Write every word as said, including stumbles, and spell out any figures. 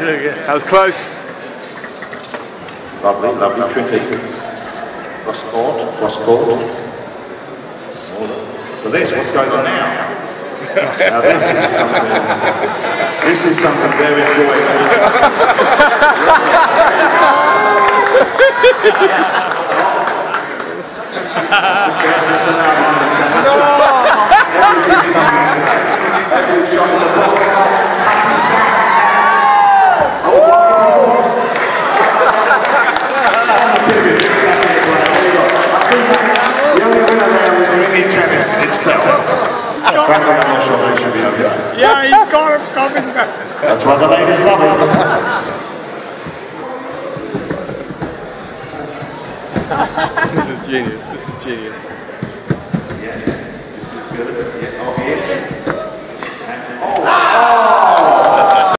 That was close. Lovely, lovely, tricky. Cross court, cross court. But this, what's going on now? Now this is something, this is something very enjoyable. Mini tennis itself. Frankly, I'm not sure it should be okay. Yeah, he's got him coming back. That's why the ladies love him. This is genius. This is genius. Yes, this is good. Yeah, oh, yeah. And, oh, oh!